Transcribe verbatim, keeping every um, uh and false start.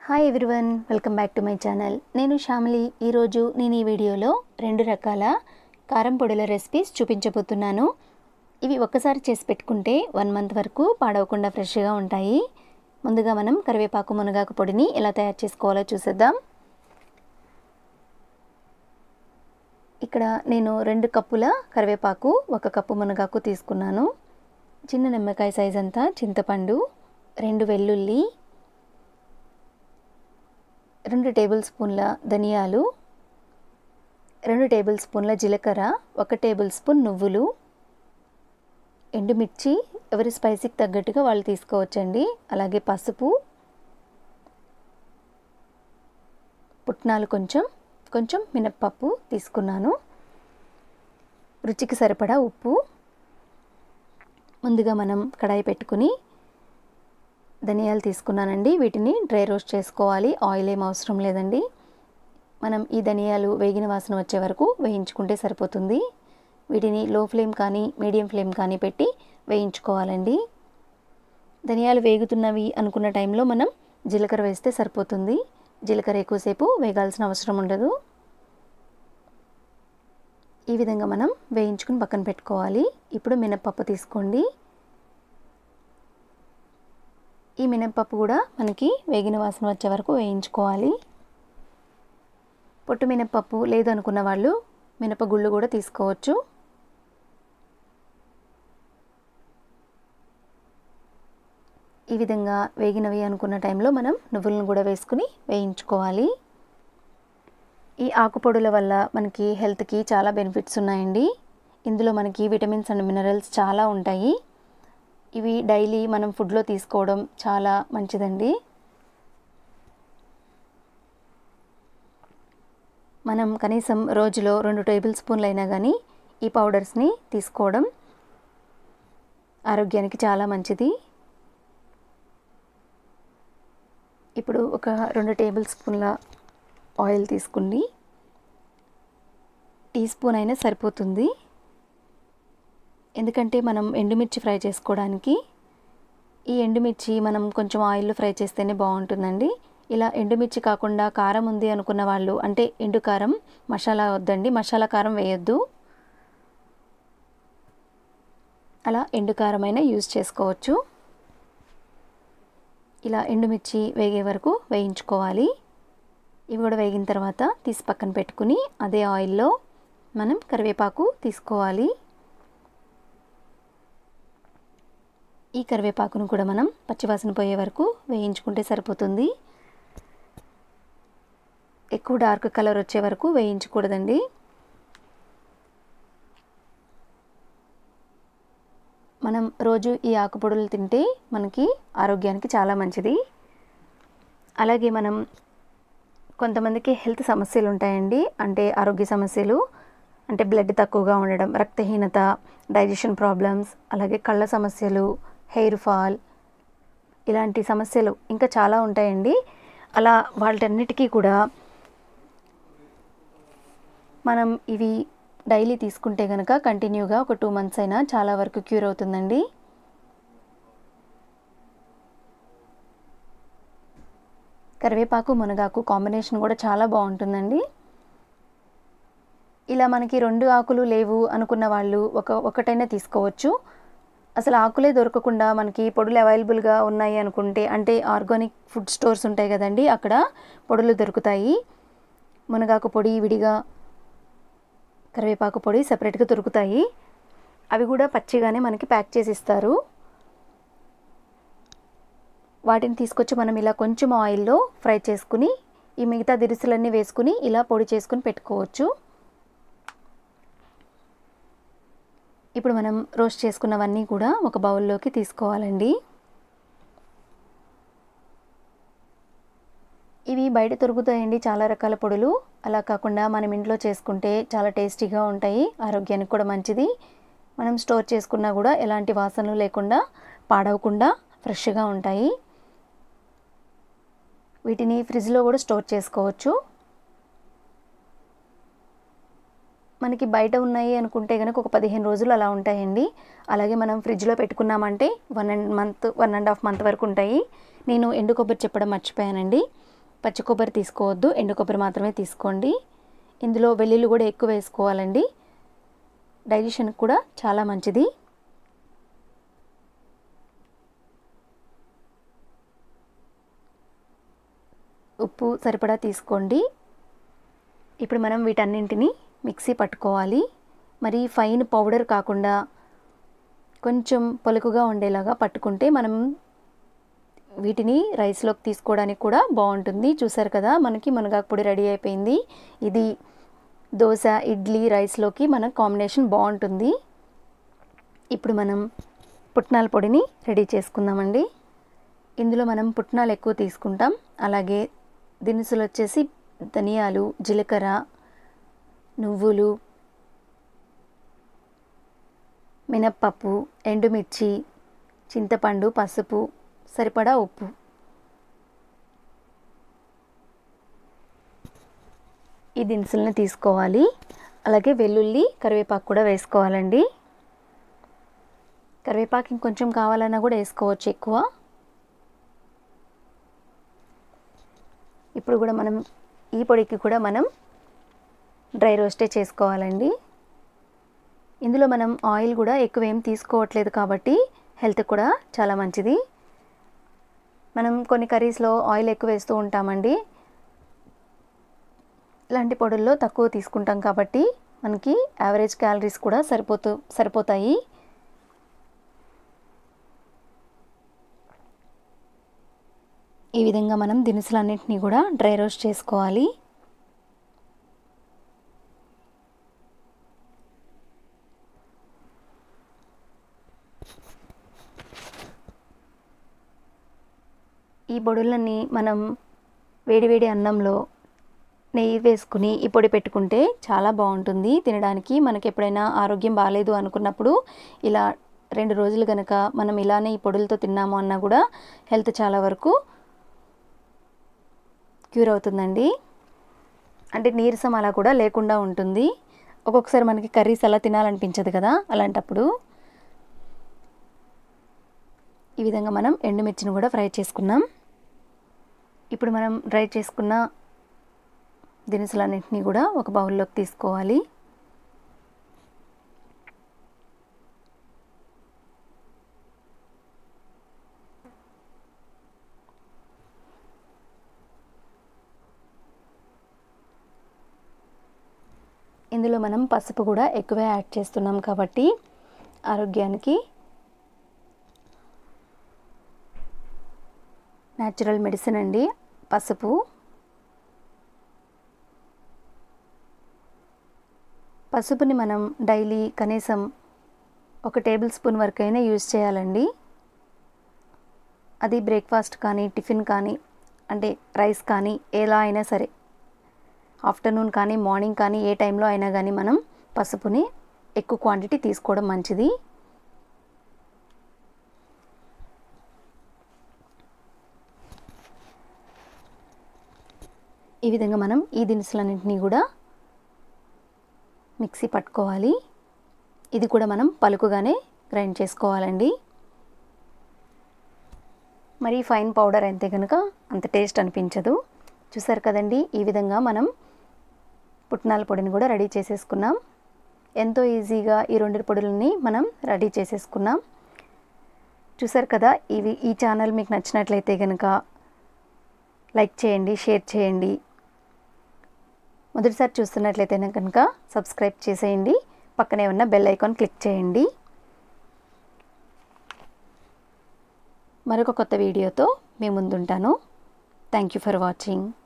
Hi everyone, welcome back to my channel. నేను శ్యామలి. ఈరోజు నేను ఈ వీడియోలో రెండు రకాల కారం పొడుల రెసిపీస్ చూపించబోతున్నాను. ఇవి ఒక్కసారి చేసి పెట్టుకుంటే వన్ మంత్ వరకు పాడవకుండా ఫ్రెష్గా ఉంటాయి. ముందుగా మనం కరివేపాకు మునగాకు పొడిని ఎలా తయారు చేసుకోవాలో చూసేద్దాం. ఇక్కడ నేను రెండు కప్పుల కరివేపాకు, ఒక కప్పు మునగాకు తీసుకున్నాను. చిన్న నిమ్మకాయ సైజ్ అంతా చింతపండు, రెండు వెల్లుల్లి, రెండు టేబుల్ స్పూన్ల ధనియాలు, రెండు టేబుల్ స్పూన్ల జీలకర్ర, ఒక టేబుల్ స్పూన్ నువ్వులు, ఎండుమిర్చి ఎవరి స్పైసీకి తగ్గట్టుగా వాళ్ళు తీసుకోవచ్చండి. అలాగే పసుపు, పుట్నాలు కొంచెం, కొంచెం మినప్పప్పు తీసుకున్నాను. రుచికి సరిపడా ఉప్పు. ముందుగా మనం కడాయి పెట్టుకుని ధనియాలు తీసుకున్నానండి. వీటిని డ్రై రోస్ట్ చేసుకోవాలి, ఆయిల్ ఏం అవసరం లేదండి. మనం ఈ ధనియాలు వేగిన వాసన వచ్చే వరకు వేయించుకుంటే సరిపోతుంది. వీటిని లో ఫ్లేమ్ కానీ మీడియం ఫ్లేమ్ కానీ పెట్టి వేయించుకోవాలండి. ధనియాలు వేగుతున్నవి అనుకున్న టైంలో మనం జీలకర్ర వేస్తే సరిపోతుంది. జీలకర్ర ఎక్కువసేపు వేగాల్సిన అవసరం ఉండదు. ఈ విధంగా మనం వేయించుకుని పక్కన పెట్టుకోవాలి. ఇప్పుడు మినప్పప్పు తీసుకోండి. ఈ మినప్పప్పు కూడా మనకి వేగిన వాసన వచ్చే వరకు వేయించుకోవాలి. పొట్టు మినప్పప్పు లేదు అనుకున్న వాళ్ళు మినపగుళ్ళు కూడా తీసుకోవచ్చు. ఈ విధంగా వేగినవి అనుకున్న టైంలో మనం నువ్వులను కూడా వేసుకుని వేయించుకోవాలి. ఈ ఆకుపొడుల వల్ల మనకి హెల్త్కి చాలా బెనిఫిట్స్ ఉన్నాయండి. ఇందులో మనకి విటమిన్స్ అండ్ మినరల్స్ చాలా ఉంటాయి. ఇవి డైలీ మనం ఫుడ్లో తీసుకోవడం చాలా మంచిదండి. మనం కనీసం రోజులో రెండు టేబుల్ స్పూన్లు అయినా కానీ ఈ పౌడర్స్ని తీసుకోవడం ఆరోగ్యానికి చాలా మంచిది. ఇప్పుడు ఒక రెండు టేబుల్ స్పూన్ల ఆయిల్ తీసుకుని, టీ స్పూన్ అయినా సరిపోతుంది. ఎందుకంటే మనం ఎండుమిర్చి ఫ్రై చేసుకోవడానికి ఈ ఎండుమిర్చి మనం కొంచెం ఆయిల్లో ఫ్రై చేస్తేనే బాగుంటుందండి. ఇలా ఎండుమిర్చి కాకుండా కారం ఉంది అనుకున్న వాళ్ళు, అంటే ఎండు కారం మసాలా వద్దండి, మసాలా కారం వేయొద్దు. అలా ఎండు కారం అయినా యూజ్ చేసుకోవచ్చు. ఇలా ఎండుమిర్చి వేగే వరకు వేయించుకోవాలి. ఇవి కూడా వేగిన తర్వాత తీసి పక్కన పెట్టుకుని అదే ఆయిల్లో మనం కరివేపాకు తీసుకోవాలి. ఈ కరివేపాకును కూడా మనం పచ్చివాసన పోయే వరకు వేయించుకుంటే సరిపోతుంది. ఎక్కువ డార్క్ కలర్ వచ్చే వరకు వేయించకూడదండి. మనం రోజు ఈ ఆకుపొడులు తింటే మనకి ఆరోగ్యానికి చాలా మంచిది. అలాగే మనం కొంతమందికి హెల్త్ సమస్యలు ఉంటాయండి, అంటే ఆరోగ్య సమస్యలు, అంటే బ్లడ్ తక్కువగా ఉండడం, రక్తహీనత, డైజెషన్ ప్రాబ్లమ్స్, అలాగే కళ్ళ సమస్యలు, హెయిర్ ఫాల్, ఇలాంటి సమస్యలు ఇంకా చాలా ఉంటాయండి. అలా వాటన్నిటికీ కూడా మనం ఇవి డైలీ తీసుకుంటే కనుక కంటిన్యూగా ఒక టూ మంత్స్ అయినా చాలా వరకు క్యూర్ అవుతుందండి. కరివేపాకు మునగాకు కాంబినేషన్ కూడా చాలా బాగుంటుందండి. ఇలా మనకి రెండు ఆకులు లేవు అనుకున్న వాళ్ళు ఒక ఒకటైనా తీసుకోవచ్చు. అసలు ఆకులే దొరకకుండా మనకి పొడులు అవైలబుల్గా ఉన్నాయి అనుకుంటే, అంటే ఆర్గానిక్ ఫుడ్ స్టోర్స్ ఉంటాయి కదండి, అక్కడ పొడులు దొరుకుతాయి. మునగాకు పొడి విడిగా, కరివేపాకు పొడి సెపరేట్గా దొరుకుతాయి. అవి కూడా పచ్చిగానే మనకి ప్యాక్ చేసి ఇస్తారు. వాటిని తీసుకొచ్చి మనం ఇలా కొంచెం ఆయిల్లో ఫ్రై చేసుకుని ఈ మిగతా దినుసులన్నీ వేసుకుని ఇలా పొడి చేసుకుని పెట్టుకోవచ్చు. ఇప్పుడు మనం రోస్ట్ చేసుకున్నవన్నీ కూడా ఒక బౌల్లోకి తీసుకోవాలండి. ఇవి బయట దొరుకుతాయండి చాలా రకాల పొడులు. అలా కాకుండా మనం ఇంట్లో చేసుకుంటే చాలా టేస్టీగా ఉంటాయి, ఆరోగ్యానికి కూడా మంచిది. మనం స్టోర్ చేసుకున్నా కూడా ఎలాంటి వాసనలు లేకుండా పాడవకుండా ఫ్రెష్గా ఉంటాయి. వీటిని ఫ్రిడ్జ్లో కూడా స్టోర్ చేసుకోవచ్చు. మనకి బయట ఉన్నాయి అనుకుంటే కనుక ఒక పదిహేను రోజులు అలా ఉంటాయండి. అలాగే మనం ఫ్రిడ్జ్లో పెట్టుకున్నామంటే one and month one and half month వరకు ఉంటాయి. నేను ఎండు కొబ్బరి చెప్పడం మర్చిపోయానండి. పచ్చి కొబ్బరి తీసుకోవద్దు, ఎండు కొబ్బరి మాత్రమే తీసుకోండి. ఇందులో వెల్లుల్లి కూడా ఎక్కువ వేసుకోవాలండి, డైజెషన్కి కూడా చాలా మంచిది. ఉప్పు సరిపడా తీసుకోండి. ఇప్పుడు మనం వీటన్నింటినీ మిక్సీ పట్టుకోవాలి. మరి ఫైన్ పౌడర్ కాకుండా కొంచెం పలుకుగా ఉండేలాగా పట్టుకుంటే మనం వీటిని రైస్లోకి తీసుకోవడానికి కూడా బాగుంటుంది. చూసారు కదా, మనకి మునగాకు పొడి రెడీ అయిపోయింది. ఇది దోశ, ఇడ్లీ, రైస్లోకి మన కాంబినేషన్ బాగుంటుంది. ఇప్పుడు మనం పుట్నాల పొడిని రెడీ చేసుకుందామండి. ఇందులో మనం పుట్నాలు ఎక్కువ తీసుకుంటాం. అలాగే దినుసులు వచ్చేసి ధనియాలు, జీలకర్ర, నువ్వులు, మినప్పప్పు, ఎండుమిర్చి, చింతపండు, పసుపు, సరిపడా ఉప్పు. ఈ దినుసులను తీసుకోవాలి. అలాగే వెల్లుల్లి, కరివేపాకు కూడా వేసుకోవాలండి. కరివేపాకు ఇంకొంచెం కావాలన్నా కూడా వేసుకోవచ్చు ఎక్కువ. ఇప్పుడు కూడా మనం ఈ పొడికి కూడా మనం డ్రై రోస్టే చేసుకోవాలండి. ఇందులో మనం ఆయిల్ కూడా ఎక్కువ ఏం తీసుకోవట్లేదు కాబట్టి హెల్త్ కూడా చాలా మంచిది. మనం కొన్ని కర్రీస్లో ఆయిల్ ఎక్కువ వేస్తూ ఉంటామండి. ఇలాంటి పొడుల్లో తక్కువ తీసుకుంటాం కాబట్టి మనకి యావరేజ్ క్యాలరీస్ కూడా సరిపోతూ సరిపోతాయి. ఈ విధంగా మనం దినుసులన్నింటినీ కూడా డ్రై రోస్ట్ చేసుకోవాలి. ఈ పొడులన్నీ మనం వేడివేడి అన్నంలో నెయ్యి వేసుకుని ఈ పొడి పెట్టుకుంటే చాలా బాగుంటుంది తినడానికి. మనకి ఎప్పుడైనా ఆరోగ్యం బాగాలేదు అనుకున్నప్పుడు ఇలా రెండు రోజులు కనుక మనం ఇలానే ఈ పొడులతో తిన్నాము అన్నా కూడా హెల్త్ చాలా వరకు క్యూర్ అవుతుందండి. అంటే నీరసం అలా కూడా లేకుండా ఉంటుంది. ఒక్కొక్కసారి మనకి కర్రీస్ అలా తినాలనిపించదు కదా, అలాంటప్పుడు ఈ విధంగా మనం ఎండుమిర్చిని కూడా ఫ్రై చేసుకున్నాం. ఇప్పుడు మనం డ్రై చేసుకున్న దినుసులన్నింటినీ కూడా ఒక బౌల్లోకి తీసుకోవాలి. ఇందులో మనం పసుపు కూడా ఎక్కువే యాడ్ చేస్తున్నాం కాబట్టి ఆరోగ్యానికి న్యాచురల్ మెడిసిన్ అండి పసుపు. పసుపుని మనం డైలీ కనీసం ఒక టేబుల్ స్పూన్ వరకు అయినా యూజ్ చేయాలండి. అది బ్రేక్ఫాస్ట్ కానీ, టిఫిన్ కానీ, అంటే రైస్ కానీ, ఎలా అయినా సరే, ఆఫ్టర్నూన్ కానీ, మార్నింగ్ కానీ, ఏ టైంలో అయినా కానీ మనం పసుపుని ఎక్కువ క్వాంటిటీ తీసుకోవడం మంచిది. ఈ విధంగా మనం ఈ దినుసులన్నింటినీ కూడా మిక్సీ పట్టుకోవాలి. ఇది కూడా మనం పలుకుగానే గ్రైండ్ చేసుకోవాలండి. మరి ఫైన్ పౌడర్ అయితే కనుక అంత టేస్ట్ అనిపించదు. చూసారు కదండి, ఈ విధంగా మనం పుట్నాల పొడిని కూడా రెడీ చేసేసుకున్నాం. ఎంతో ఈజీగా ఈ రెండు పొడులని మనం రెడీ చేసేసుకున్నాం. చూసారు కదా, ఇవి ఈ ఛానల్ మీకు నచ్చినట్లయితే కనుక లైక్ చేయండి, షేర్ చేయండి. మొదటిసారి చూస్తున్నట్లయితే కనుక సబ్స్క్రైబ్ చేసేయండి. పక్కనే ఉన్న బెల్ ఐకాన్ క్లిక్ చేయండి. మరొక కొత్త వీడియోతో మీ ముందుంటాను. Thank you for watching.